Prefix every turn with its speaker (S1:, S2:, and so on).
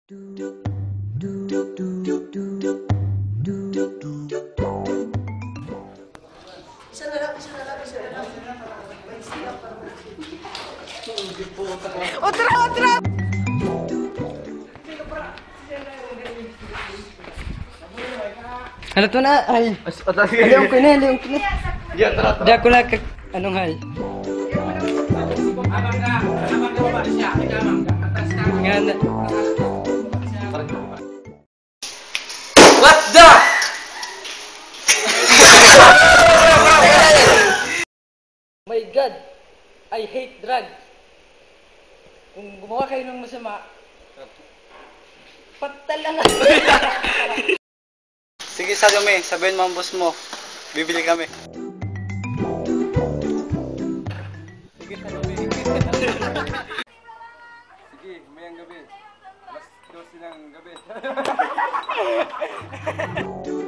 S1: Isa na lang. Otra!
S2: Ano to na? Ay. Leong ko na. Di ako lang anong hal. Nga na.
S1: What the?
S2: My God! I hate drugs. Kung gumawa kayo ng masama, patalang.
S3: Sige, sabihin mo ang boss mo. Bibili kami. Sige, mayang gabi. Alas 12 ng gabi.